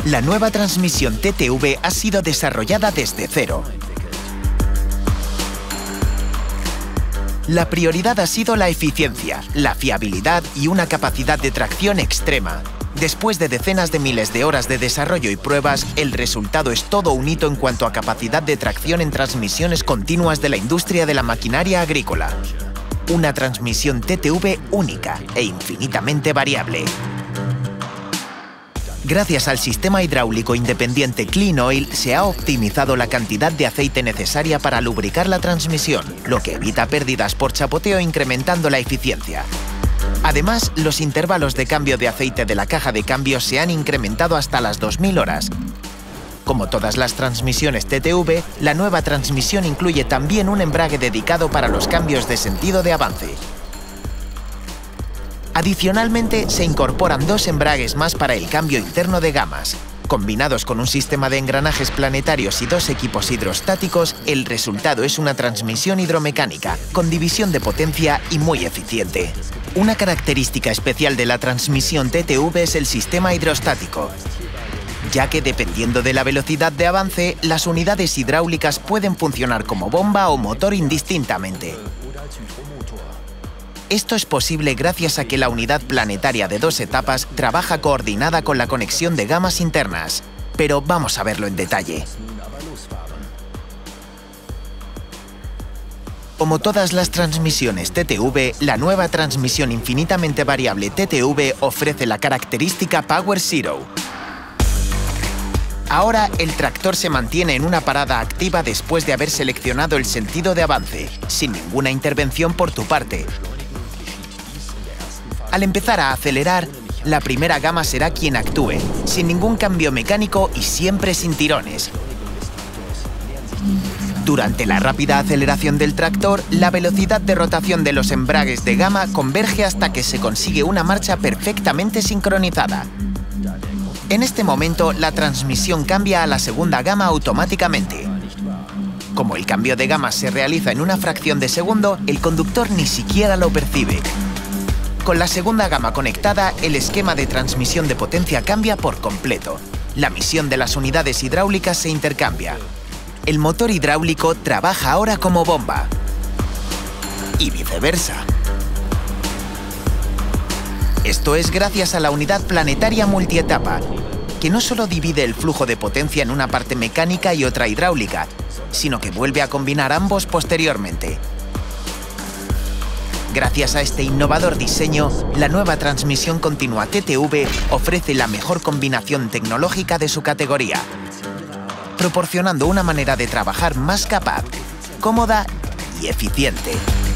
La nueva transmisión TTV ha sido desarrollada desde cero. La prioridad ha sido la eficiencia, la fiabilidad y una capacidad de tracción extrema. Después de decenas de miles de horas de desarrollo y pruebas, el resultado es todo un hito en cuanto a capacidad de tracción en transmisiones continuas de la industria de la maquinaria agrícola. Una transmisión TTV única e infinitamente variable. Gracias al sistema hidráulico independiente Clean Oil se ha optimizado la cantidad de aceite necesaria para lubricar la transmisión, lo que evita pérdidas por chapoteo incrementando la eficiencia. Además, los intervalos de cambio de aceite de la caja de cambios se han incrementado hasta las 2000 horas. Como todas las transmisiones TTV, la nueva transmisión incluye también un embrague dedicado para los cambios de sentido de avance. Adicionalmente, se incorporan 2 embragues más para el cambio interno de gamas. Combinados con un sistema de engranajes planetarios y 2 equipos hidrostáticos, el resultado es una transmisión hidromecánica, con división de potencia y muy eficiente. Una característica especial de la transmisión TTV es el sistema hidrostático, ya que dependiendo de la velocidad de avance, las unidades hidráulicas pueden funcionar como bomba o motor indistintamente. Esto es posible gracias a que la unidad planetaria de 2 etapas trabaja coordinada con la conexión de gamas internas. Pero vamos a verlo en detalle. Como todas las transmisiones TTV, la nueva transmisión infinitamente variable TTV ofrece la característica Power Zero. Ahora el tractor se mantiene en una parada activa después de haber seleccionado el sentido de avance, sin ninguna intervención por tu parte. Al empezar a acelerar, la primera gama será quien actúe, sin ningún cambio mecánico y siempre sin tirones. Durante la rápida aceleración del tractor, la velocidad de rotación de los embragues de gama converge hasta que se consigue una marcha perfectamente sincronizada. En este momento, la transmisión cambia a la segunda gama automáticamente. Como el cambio de gama se realiza en una fracción de segundo, el conductor ni siquiera lo percibe. Con la segunda gama conectada, el esquema de transmisión de potencia cambia por completo. La misión de las unidades hidráulicas se intercambia. El motor hidráulico trabaja ahora como bomba. Y viceversa. Esto es gracias a la unidad planetaria multietapa, que no solo divide el flujo de potencia en una parte mecánica y otra hidráulica, sino que vuelve a combinar ambos posteriormente. Gracias a este innovador diseño, la nueva transmisión continua TTV ofrece la mejor combinación tecnológica de su categoría, proporcionando una manera de trabajar más capaz, cómoda y eficiente.